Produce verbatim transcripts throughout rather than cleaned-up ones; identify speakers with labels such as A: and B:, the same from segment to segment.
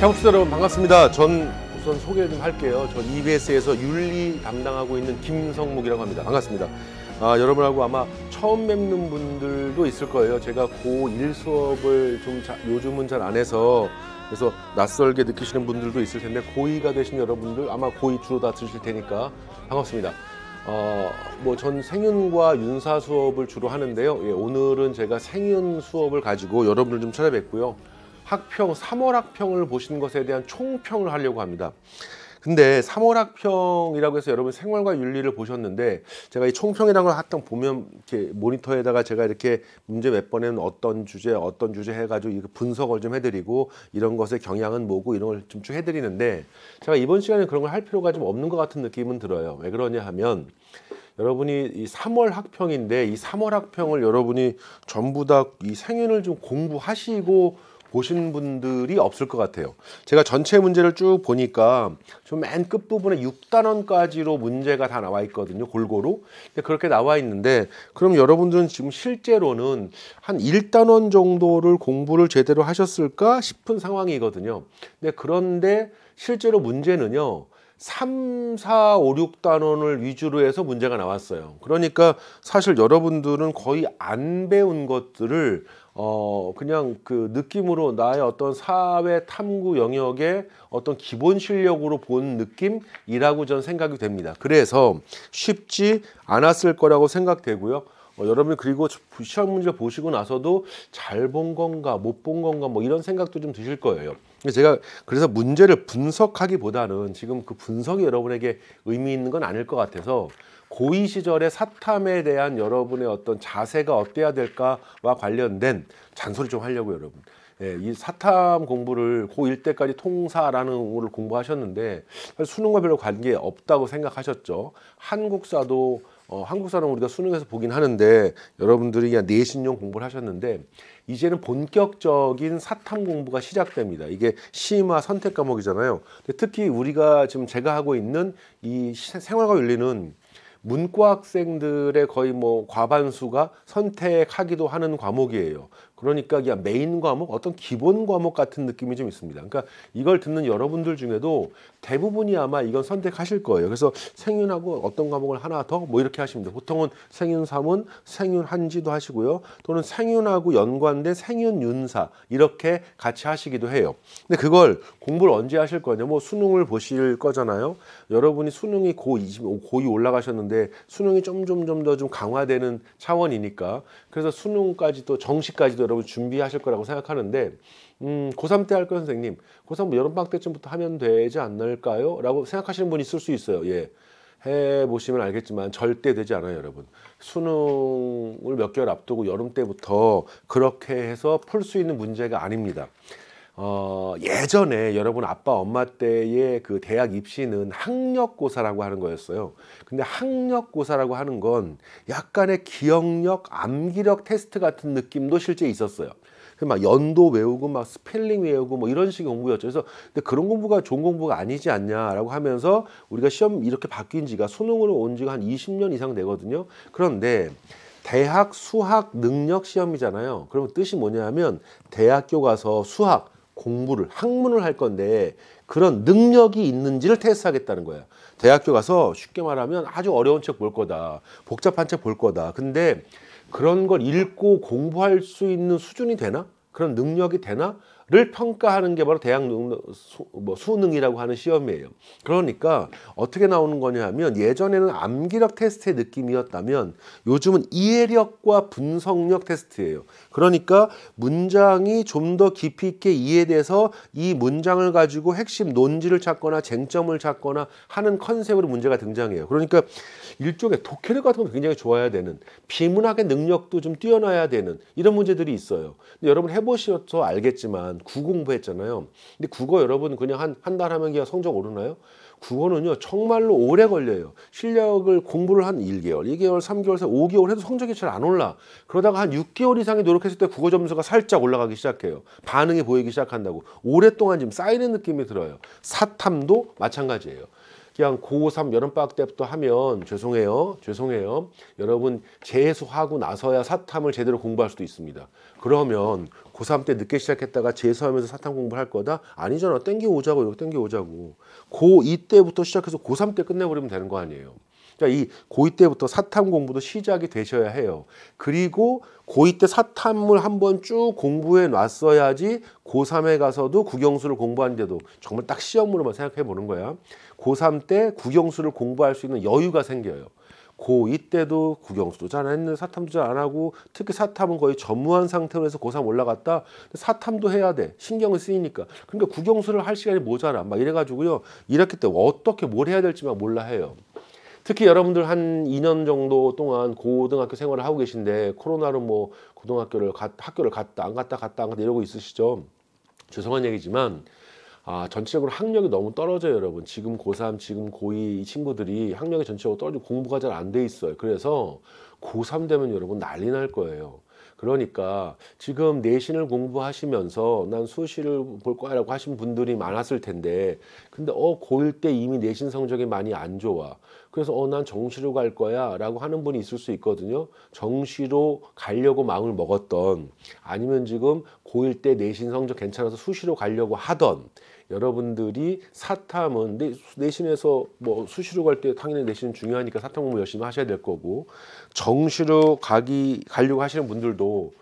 A: 청취자 여러분 반갑습니다. 전 우선 소개 좀 할게요. 전 이비에스에서 윤리 담당하고 있는 김성묵이라고 합니다. 반갑습니다. 아, 여러분하고 아마 처음 뵙는 분들도 있을 거예요. 제가 고일 수업을 좀 자, 요즘은 잘 안 해서 그래서 낯설게 느끼시는 분들도 있을 텐데 고이가 되신 여러분들 아마 고이 주로 다 들으실 테니까 반갑습니다. 어, 뭐 전 생윤과 윤사 수업을 주로 하는데요. 예, 오늘은 제가 생윤 수업을 가지고 여러분들 좀 찾아뵙고요. 학평, 삼월 학평을 보신 것에 대한 총평을 하려고 합니다. 근데 삼월 학평이라고 해서 여러분 생활과 윤리를 보셨는데 제가 이 총평이라는 걸 항상 보면 이렇게 모니터에다가 제가 이렇게 문제 몇 번에는 어떤 주제, 어떤 주제 해가지고 이거 분석을 좀 해드리고 이런 것의 경향은 뭐고 이런 걸 좀 쭉 해드리는데 제가 이번 시간에 그런 걸 할 필요가 좀 없는 것 같은 느낌은 들어요. 왜 그러냐 하면 여러분이 이 삼월 학평인데 이 삼월 학평을 여러분이 전부 다 이 생윤을 좀 공부하시고 보신 분들이 없을 것 같아요. 제가 전체 문제를 쭉 보니까 좀 맨 끝부분에 육 단원까지로 문제가 다 나와 있거든요. 골고루. 그렇게 나와 있는데 그럼 여러분들은 지금 실제로는 한 일 단원 정도를 공부를 제대로 하셨을까 싶은 상황이거든요. 근데 그런데 실제로 문제는요. 삼, 사, 오, 육 단원을 위주로 해서 문제가 나왔어요. 그러니까 사실 여러분들은 거의 안 배운 것들을 어 그냥 그 느낌으로 나의 어떤 사회 탐구 영역의 어떤 기본 실력으로 본 느낌이라고 저는 생각이 됩니다. 그래서 쉽지 않았을 거라고 생각되고요. 어, 여러분이 그리고 시험 문제 보시고 나서도 잘 본 건가 못 본 건가 뭐 이런 생각도 좀 드실 거예요. 제가 그래서 문제를 분석하기보다는 지금 그 분석이 여러분에게 의미 있는 건 아닐 것 같아서 고이 시절의 사탐에 대한 여러분의 어떤 자세가 어때야 될까와 관련된 잔소리 좀 하려고요, 여러분. 예, 이 사탐 공부를 고일 때까지 통사라는 거를 공부하셨는데 수능과 별로 관계 없다고 생각하셨죠. 한국사도 어, 한국사는 우리가 수능에서 보긴 하는데 여러분들이 그냥 내신용 공부를 하셨는데 이제는 본격적인 사탐 공부가 시작됩니다. 이게 심화 선택 과목이잖아요. 근데 특히 우리가 지금 제가 하고 있는 이 생활과 윤리는 문과 학생들의 거의 뭐 과반수가 선택하기도 하는 과목이에요. 그러니까 그냥 메인 과목, 어떤 기본 과목 같은 느낌이 좀 있습니다. 그러니까 이걸 듣는 여러분들 중에도 대부분이 아마 이건 선택하실 거예요. 그래서 생윤하고 어떤 과목을 하나 더 뭐 이렇게 하시면 돼요. 보통은 생윤 삼은, 생윤 한지도 하시고요. 또는 생윤하고 연관된 생윤 윤사 이렇게 같이 하시기도 해요. 근데 그걸 공부를 언제 하실 거냐? 뭐 수능을 보실 거잖아요. 여러분이 수능이 고이, 고이 올라가셨는데 수능이 좀 좀 좀 더 좀 강화되는 차원이니까 그래서 수능까지도 정시까지도 여러분 준비하실 거라고 생각하는데 음, 고삼 때 할 거 선생님 고삼 뭐 여름방학 때쯤부터 하면 되지 않을까요? 라고 생각하시는 분이 있을 수 있어요. 예, 해보시면 알겠지만 절대 되지 않아요, 여러분. 수능을 몇 개월 앞두고 여름 때부터 그렇게 해서 풀 수 있는 문제가 아닙니다. 어, 예전에 여러분 아빠 엄마 때의 그 대학 입시는 학력고사라고 하는 거였어요. 근데 학력고사라고 하는 건 약간의 기억력, 암기력 테스트 같은 느낌도 실제 있었어요. 막 연도 외우고 막 스펠링 외우고 뭐 이런 식의 공부였죠. 그래서 근데 그런 공부가 좋은 공부가 아니지 않냐라고 하면서 우리가 시험 이렇게 바뀐 지가 수능으로 온 지가 한 이십 년 이상 되거든요. 그런데 대학 수학 능력 시험이잖아요. 그러면 뜻이 뭐냐면 대학교 가서 수학 공부를 학문을 할 건데 그런 능력이 있는지를 테스트하겠다는 거예요. 대학교 가서 쉽게 말하면 아주 어려운 책 볼 거다. 복잡한 책 볼 거다. 근데 그런 걸 읽고 공부할 수 있는 수준이 되나? 그런 능력이 되나? 를 평가하는 게 바로 대학 능력, 수, 뭐 수능이라고 하는 시험이에요. 그러니까 어떻게 나오는 거냐 하면 예전에는 암기력 테스트의 느낌이었다면 요즘은 이해력과 분석력 테스트예요. 그러니까 문장이 좀 더 깊이 있게 이해돼서 이 문장을 가지고 핵심 논지를 찾거나 쟁점을 찾거나 하는 컨셉으로 문제가 등장해요. 그러니까 일종의 독해력 같은 거 굉장히 좋아야 되는 비문학의 능력도 좀 뛰어나야 되는 이런 문제들이 있어요. 근데 여러분 해보셔서 알겠지만 국어 공부했잖아요. 근데 국어 여러분 그냥 한 한 달 하면 그냥 성적 오르나요? 국어는요 정말로 오래 걸려요. 실력을 공부를 한 일 개월, 이 개월, 삼 개월, 오 개월 해도 성적이 잘 안 올라. 그러다가 한 육 개월 이상이 노력했을 때 국어 점수가 살짝 올라가기 시작해요. 반응이 보이기 시작한다고. 오랫동안 지금 쌓이는 느낌이 들어요. 사탐도 마찬가지예요. 그냥 고삼 여름방학 때부터 하면 죄송해요. 죄송해요. 여러분 재수하고 나서야 사탐을 제대로 공부할 수도 있습니다. 그러면 고삼 때 늦게 시작했다가 재수하면서 사탐 공부할 거다? 아니잖아. 땡겨오자고 이렇게 땡겨오자고. 고이 때부터 시작해서 고삼 때 끝내버리면 되는 거 아니에요. 그러니까 이 고이 때부터 사탐 공부도 시작이 되셔야 해요. 그리고 고이 때 사탐을 한번 쭉 공부해 놨어야지 고삼에 가서도 국영수를 공부하는데도 정말 딱 시험으로만 생각해 보는 거야. 고삼 때 국영수를 공부할 수 있는 여유가 생겨요. 고이 때도 국영수도 잘 안 했는데 사탐도 잘 안 하고 특히 사탐은 거의 전무한 상태로 해서 고삼 올라갔다. 사탐도 해야 돼. 신경을 쓰이니까. 그러니까 국영수를 할 시간이 모자라. 막 이래가지고요. 일 학기 때 어떻게 뭘 해야 될지 막 몰라 해요. 특히 여러분들 한 이 년 정도 동안 고등학교 생활을 하고 계신데 코로나로 뭐 고등학교를 가, 학교를 갔다 안 갔다 갔다 안 갔다 이러고 있으시죠. 죄송한 얘기지만 아, 전체적으로 학력이 너무 떨어져요, 여러분. 지금 고삼, 지금 고이 친구들이 학력이 전체적으로 떨어지고 공부가 잘 안 돼 있어요. 그래서 고삼 되면 여러분 난리 날 거예요. 그러니까 지금 내신을 공부하시면서 난 수시를 볼 거야 라고 하신 분들이 많았을 텐데 근데 어 고일 때 이미 내신 성적이 많이 안 좋아. 그래서 어 난 정시로 갈 거야 라고 하는 분이 있을 수 있거든요. 정시로 가려고 마음을 먹었던 아니면 지금 고일 때 내신 성적 괜찮아서 수시로 가려고 하던 여러분들이 사탐은 내신에서 뭐 수시로 갈 때 당연히 내신은 중요하니까 사탐 공부 열심히 하셔야 될 거고 정시로 가기 가려고 하시는 분들도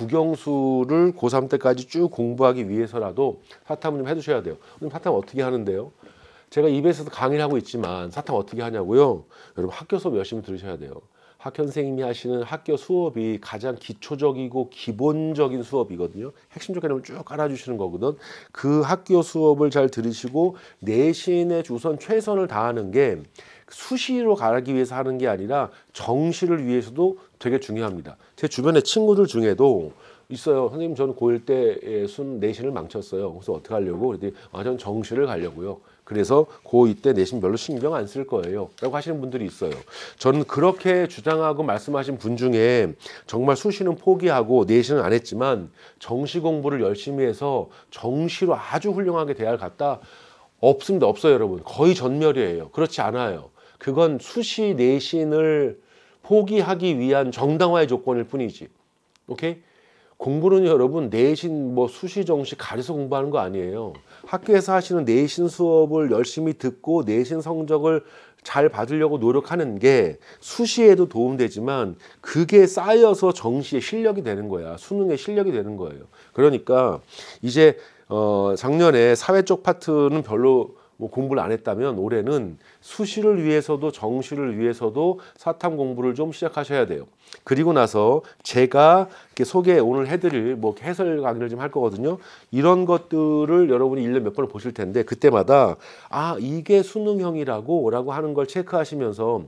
A: 국영수를 고삼 때까지 쭉 공부하기 위해서라도 사탐을 좀 해두셔야 돼요. 그럼 사탐 어떻게 하는데요? 제가 이비에스에서 강의를 하고 있지만 사탐 어떻게 하냐고요? 여러분 학교 수업 열심히 들으셔야 돼요. 학교 선생님이 하시는 학교 수업이 가장 기초적이고 기본적인 수업이거든요. 핵심적 개념을 쭉 깔아주시는 거거든. 그 학교 수업을 잘 들으시고 내신에 우선 최선을 다하는 게 수시로 가기 위해서 하는 게 아니라 정시를 위해서도 되게 중요합니다. 제 주변의 친구들 중에도 있어요. 선생님 저는 고일 때 순 내신을 망쳤어요. 그래서 어떻게 하려고? 그랬더니 아, 저는 정시를 가려고요. 그래서 고이 때 내신 별로 신경 안 쓸 거예요 라고 하시는 분들이 있어요. 저는 그렇게 주장하고 말씀하신 분 중에 정말 수시는 포기하고 내신은 안 했지만 정시 공부를 열심히 해서 정시로 아주 훌륭하게 대학을 갔다 없습니다. 없어요 여러분. 거의 전멸이에요. 그렇지 않아요. 그건 수시 내신을 포기하기 위한 정당화의 조건일 뿐이지. 오케이? 공부는 여러분 내신 뭐 수시 정시 가려서 공부하는 거 아니에요. 학교에서 하시는 내신 수업을 열심히 듣고 내신 성적을 잘 받으려고 노력하는 게 수시에도 도움되지만 그게 쌓여서 정시에 실력이 되는 거야. 수능에 실력이 되는 거예요. 그러니까 이제 어 작년에 사회 쪽 파트는 별로 뭐 공부를 안 했다면 올해는 수시를 위해서도 정시를 위해서도 사탐 공부를 좀 시작하셔야 돼요. 그리고 나서 제가 이렇게 소개 오늘 해드릴 뭐 해설 강의를 좀 할 거거든요. 이런 것들을 여러분이 일 년에 몇 번을 보실 텐데 그때마다 아 이게 수능형이라고 라고 하는 걸 체크하시면서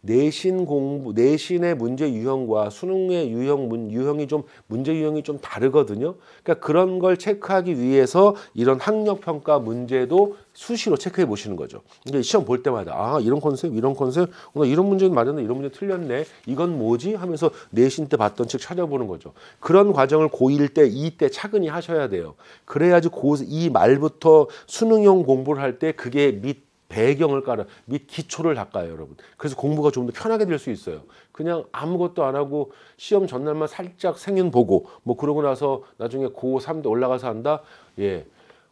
A: 내신 공부, 내신의 문제 유형과 수능의 유형, 문, 유형이 좀, 문제 유형이 좀 다르거든요. 그러니까 그런 걸 체크하기 위해서 이런 학력평가 문제도 수시로 체크해 보시는 거죠. 이제 시험 볼 때마다, 아, 이런 컨셉, 이런 컨셉, 오늘 이런 문제는 맞았네, 이런 문제 틀렸네, 이건 뭐지? 하면서 내신 때 봤던 책 찾아보는 거죠. 그런 과정을 고일 때, 이 때 차근히 하셔야 돼요. 그래야지 고, 이 말부터 수능형 공부를 할 때 그게 밑 배경을 깔아 및 기초를 닦아요, 여러분. 그래서 공부가 좀 더 편하게 될 수 있어요. 그냥 아무것도 안 하고 시험 전날만 살짝 생윤 보고 뭐 그러고 나서 나중에 고삼 때 올라가서 한다. 예,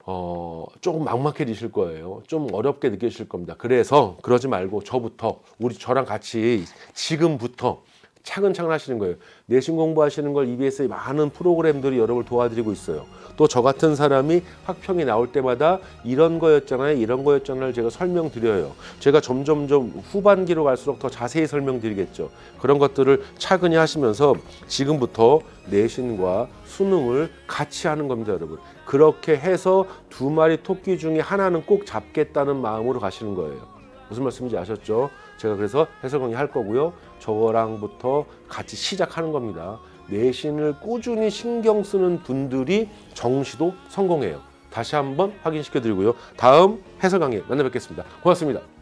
A: 어 조금 막막해지실 거예요. 좀 어렵게 느껴지실 겁니다. 그래서 그러지 말고 저부터 우리 저랑 같이 지금부터 차근차근 하시는 거예요. 내신 공부하시는 걸 이비에스의 많은 프로그램들이 여러분을 도와드리고 있어요. 또 저 같은 사람이 학평이 나올 때마다 이런 거였잖아요, 이런 거였잖아요 제가 설명드려요. 제가 점점점 후반기로 갈수록 더 자세히 설명드리겠죠. 그런 것들을 차근히 하시면서 지금부터 내신과 수능을 같이 하는 겁니다, 여러분. 그렇게 해서 두 마리 토끼 중에 하나는 꼭 잡겠다는 마음으로 가시는 거예요. 무슨 말씀인지 아셨죠? 제가 그래서 해설 강의 할 거고요. 저랑부터 같이 시작하는 겁니다. 내신을 꾸준히 신경 쓰는 분들이 정시도 성공해요. 다시 한번 확인시켜 드리고요. 다음 해설 강의에 만나 뵙겠습니다. 고맙습니다.